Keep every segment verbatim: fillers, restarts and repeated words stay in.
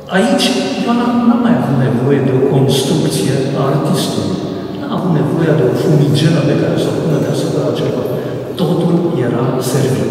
Aici Ioana n-a mai avut nevoie de o construcție a artistului. N-a avut nevoie de o fumigenă pe care să o pună deasupra ceva. Totul era servit.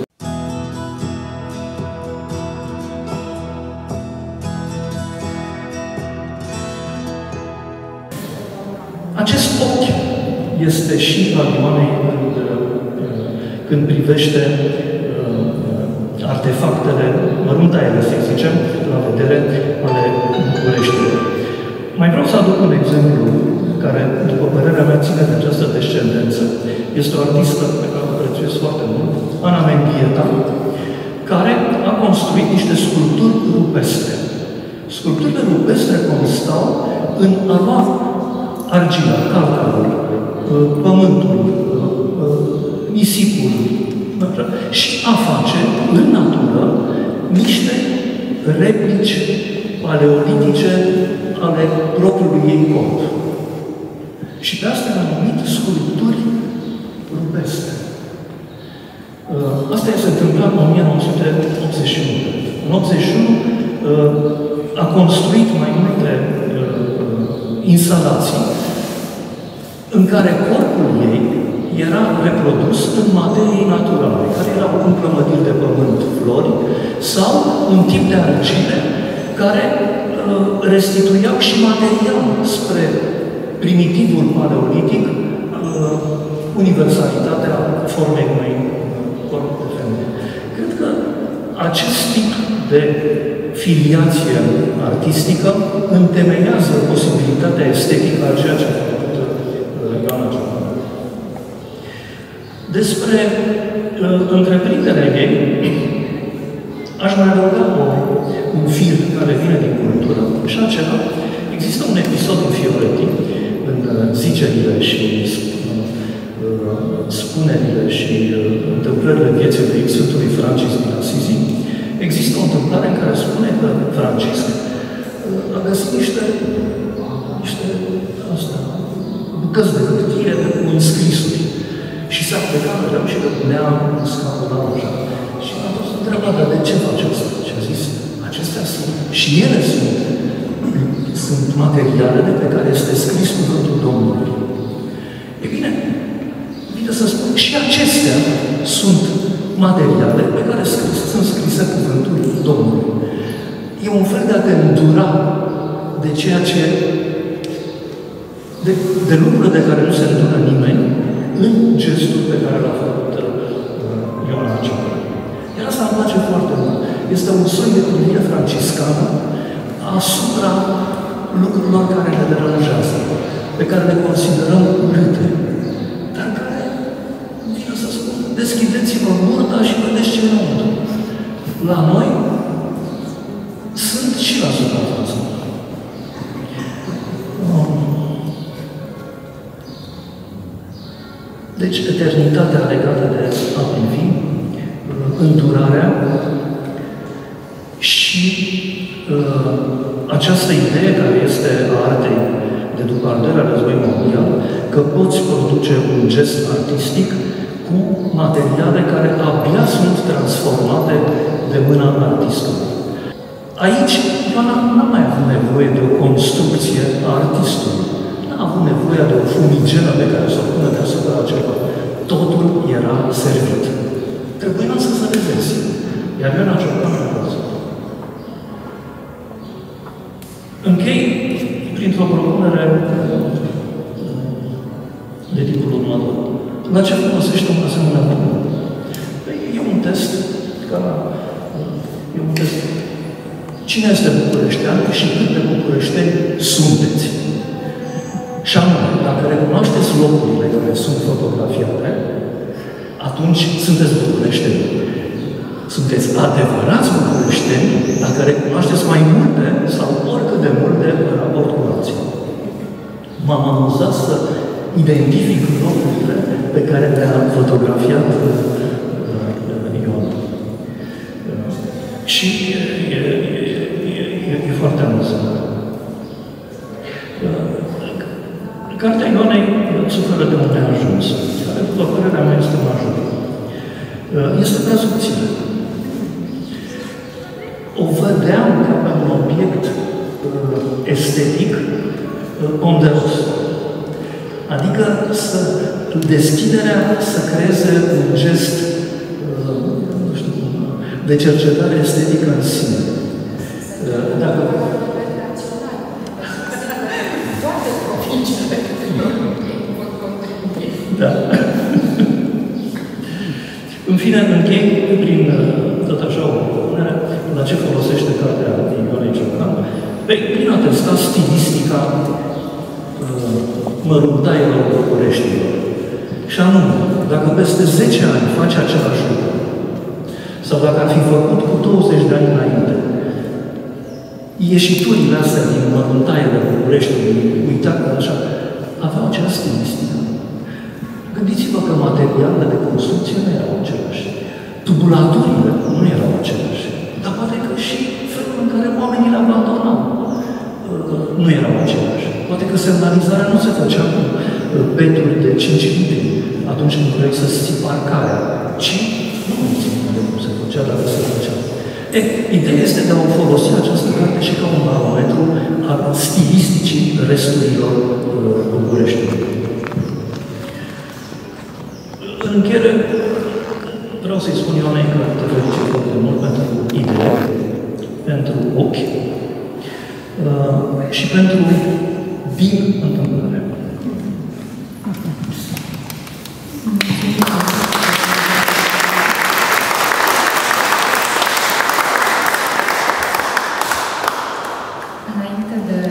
Acest ochi este și al Ioanei când, când privește artefactele, măruntaiele, să zicem, la vedere, ale Bucureștiului. Mai vreau să aduc un exemplu care, după părerea mea, ține de această descendență. Este o artistă pe care o prețuiesc foarte mult, Ana Mendieta, care a construit niște sculpturi rupestre. Sculpturile rupestre constau în a lua argila, calcarul, pământul, nisipul, și a face, în natură, niște replici paleolitice ale propriului ei corp. Și pe asta le-am numit sculpturi rupestre. Asta s-a întâmplat în o mie nouă sute optzeci și unu. În optzeci și unu a construit mai multe instalații în care corpul ei era reprodus în materii naturale, care erau în plămădiri de pământ, flori, sau un tip de argile care uh, restituiau și material spre primitivul paleolitic, uh, universalitatea formei unui corp de femeie. Cred că acest tip de filiație artistică întemeiază posibilitatea estetică a ceea ce a făcut uh, Ioana Cioban. Despre uh, întreprinderea ei, aș mai adăuga o, un fir care vine din cultură. Și acela, există un episod în Fioretti, în uh, zicerile și uh, spunerile și uh, întâmplările vieții lui Sfântului Francisc din Assisi. Există o întâmplare în care spune că Francisc uh, a găsit niște, niște asta, bucăți de hârtie cu înscrisuri. Și s-a plecat mereu și că punea în scapul la așa. Și m-a dus întrebat, dar de ce face asta? Și a zis, acestea sunt, și ele sunt, sunt materialele pe care este scris cuvântul Domnului. E bine, bine să spun, și acestea sunt materiale pe care scris, sunt scrise cuvântul Domnului. E un fel de a te îndura de ceea ce, de, de lucruri de care nu se îndură nimeni, în gestul pe care l-a făcut uh, Ioana Cioban. Iar asta îmi place foarte mult. Este un soi de privire franciscană asupra lucrurilor care ne deranjează, pe care le considerăm urâte, dar care, vine să spun, deschideți-vă burta și vedeți ce înăuntru. La noi sunt și la suprafață. Deci, eternitatea legată de a privi, îndurarea și uh, această idee care este a artei de după al doilea război mondial, că poți produce un gest artistic cu materiale care abia sunt transformate de mâna artistului. Aici, Ioana n-a mai avut nevoie de o construcție a artistului. N-a avut nevoie de o fumigenă pe care să o pună deasupra ceva. Totul era servit. Trebuia să se revezi. Iar Ioana Cioban a văzut. Închei printr-o propunere de tipul următor. La ce folosește un asemenea propunere? E un test ca... E un test. Cine este bucureștean și cât de bucureșteni sunteți? Și anume, dacă recunoașteți locurile care sunt fotografiate, atunci sunteți bucureșteni. Sunteți adevărați bucureșteni dacă recunoașteți mai multe sau oricât de multe în raport cu alții. M-am amuzat să identific locurile pe care le-a fotografiat Ion. Și e, e, e, e, e foarte amuzant. Cartea Ionei suferă de un neajuns, care, după părerea mea, este major. Este prea subțire. O vedeam ca pe un obiect să, deschiderea să creeze un gest, nu știu, de cercetare estetică în sine. Dacă... Da. În fine, închei prin tot așa o propunere la ce folosește cartea Ionei Ciocan. Prin a testa stilistica uh, măruntaielor Bucureștilor. Și anume, dacă peste zece ani faci același lucru, sau dacă ar fi făcut cu douăzeci de ani înainte, ieșiturile astea din măruntaiele Bucureștiului, uitat așa, aveau acea stilistică. Gândiți-vă că materialele de construcție nu erau aceleași. Tubulaturile nu erau aceleași. Dar poate că și felul în care oamenii le abandonau nu erau aceleași. Poate că semnalizarea nu se făcea cu peturi de cinci litri atunci când vrei să ții parcarea, ci nu mai țin de cum se făcea, dacă se făcea. E, ideea este de a o folosi această carte și ca un barometru al stilisticii resturilor Bucureștiului. În încheiere, vreau să-i spun Ionei că te felicit foarte mult pentru idee, pentru ochi uh, și pentru din întâmplare. Înainte de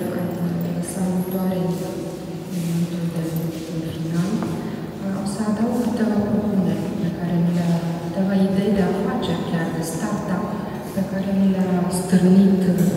salutare în momentul de final, o să adaug câteva propuneri pe care mi le-a, câteva idei de afaceri, chiar de start-up, pe care mi le-a stârnit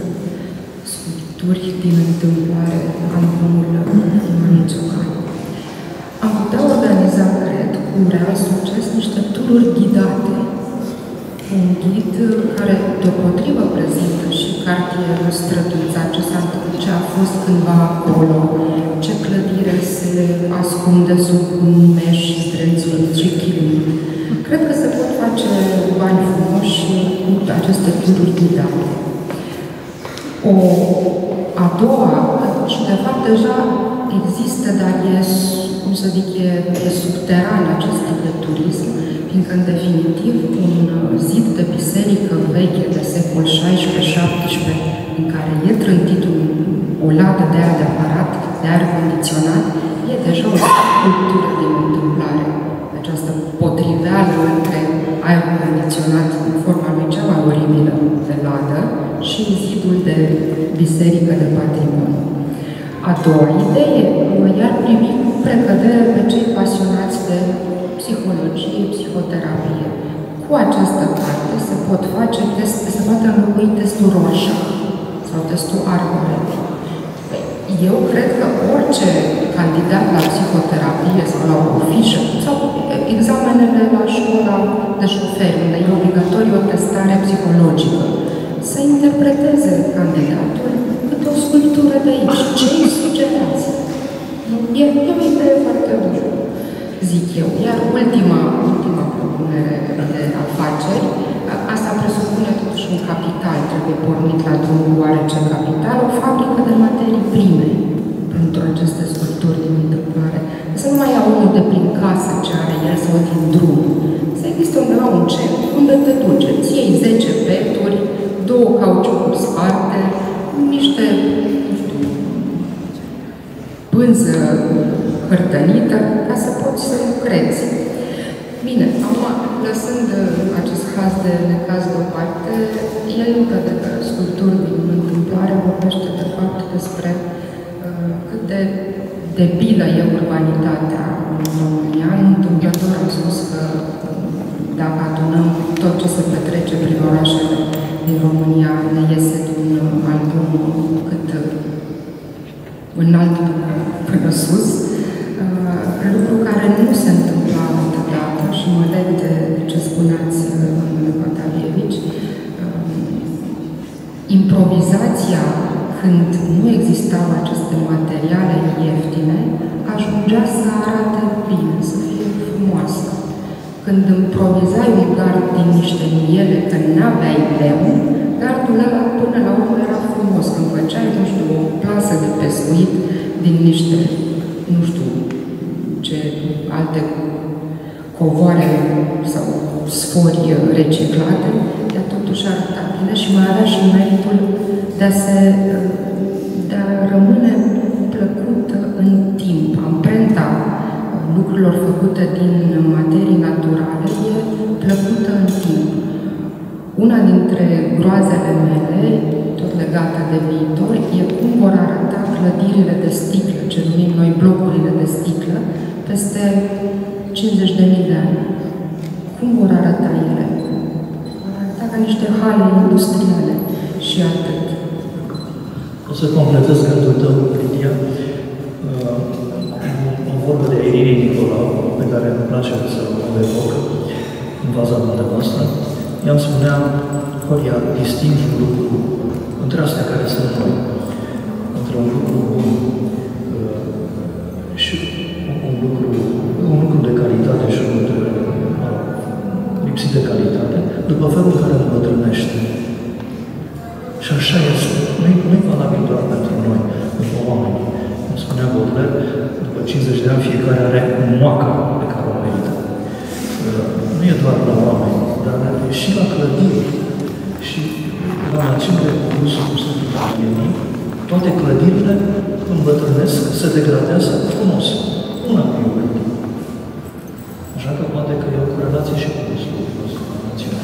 sculpturi din întâmplare albumul Ionei Ciocan. Am putea organiza, cred, cu real succes, niște tururi ghidate. Un ghid care deopotrivă prezintă și cartierul Străduța, ce s-a întâmplat, ce a fost cândva acolo, ce clădire se ascunde sub un meș zdrențuit și chinuit. Cred că se pot face bani frumoși cu aceste tururi ghidate. O a doua, și de fapt deja există, dar e, cum să zic, e, e subteran acest tip de turism, fiindcă, în definitiv, un zid de biserică veche de secol șaisprezece șaptesprezece, în care e trântit un, o ladă de aer de aparat, de aer condiționat, e deja o sculptură din întâmplare. Această potriveală între aerul condiționat în forma lui cea mai oribilă de ladă și zidul de biserică de patrimoniu. A doua idee, iar privi cu precădere pe cei pasionați de psihologie, psihoterapie. Cu această carte se pot face teste, se poate înlocui testul Rorschach sau testul Arbore. Eu cred că orice candidat la psihoterapie sau la o fișă, sau examenele la școala de șoferi, unde e obligatoriu o testare psihologică, să interpreteze candidatul câte o sculptură de aici. Ce îi sugerați? E, e o idee foarte bună, zic eu. Iar ultima, ultima propunere de afaceri, asta presupune totuși un capital, trebuie pornit la drum cu oarece capital, o fabrică de materii prime pentru aceste sculpturi din întâmplare. Să nu mai ia unul de prin casă ce are el sau din drum. Să există undeva un cec unde te duce. Îți iei zece peturi, două cauciucuri sparte, niște, nu știu, pânză hârtănită, ca să poți să lucrezi. Bine, acum, lăsând acest caz de necaz deoparte, el nu crede că sculpturi din întâmplare vorbește de fapt despre uh, cât de debilă e urbanitatea în România. Întâmplător am spus că dacă adunăm tot ce se petrece prin orașele din România, ne iese din album cât înalt până sus, uh, lucru care nu se întâmpla altădată și mă leg de ce spuneați, domnule Bataievici. Uh, improvizația, când nu existau aceste materiale ieftine, ajungea să arate bine, să fie frumoasă. Când improvizai un gard din niște miele, când n-aveai lemn, gardul ăla până la urmă era frumos. Când făceai, nu știu, o plasă de pescuit din niște, nu știu, covoare sau sfori reciclate, ea totuși arăta bine și mai avea și meritul de a, se, de a rămâne plăcut în timp. Amprenta lucrurilor făcute din materii naturale e plăcută în timp. Una dintre groazele mele, tot legată de viitor, e cum vor arăta clădirile de sticlă, ce numim noi blocurile de sticlă, peste cincizeci de mii de ani. Cum vor arăta ele? Vor arăta ca niște hale industriale și atât. O să completez gândul tău, Lidia, o vorbă de Irie Nicolau, pe care îmi place să o evoc în fața dumneavoastră. Ea îmi spunea, Horia, distingi un lucru între astea care sunt noi, între un lucru bun uh, și un lucru, un lucru de calitate și unul de, uh, lipsit de calitate, după felul în care îmbătrânește. Și așa este. Nu e valabil doar pentru noi, pentru oameni. Cum spunea Baudelaire, după cincizeci de ani fiecare are moaca pe care o merită. Uh, nu e doar la oameni, dar și la clădiri. Și la națiunile produse cum sunt italienii, toate clădirile îmbătrânesc, se degradează frumos. Una cu o clădire. Așa că poate că e o corelație și cu gustul nostru la națiune.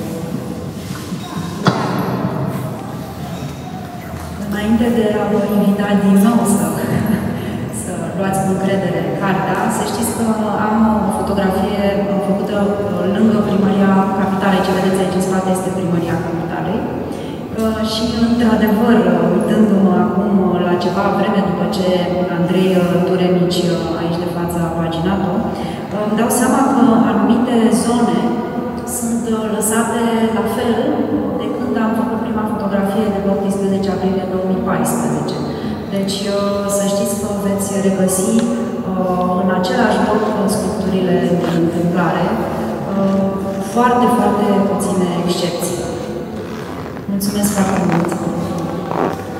Înainte de a vă invita din nou să, să luați cu încredere cartea, să știți că am o fotografie făcută lângă Primăria Capitalei. Ce vedeți aici în spate este Primăria Capitalei. Și, într-adevăr, uitându-mă acum la ceva vreme după ce Andrei Turemici, aici de față, a paginat-o, îmi dau seama că anumite zone sunt lăsate la fel de când am făcut prima fotografie de optsprezece aprilie două mii paisprezece. Deci să știți că veți regăsi în același loc sculpturile din întâmplare, foarte, foarte puține excepții. Mulțumesc foarte mult!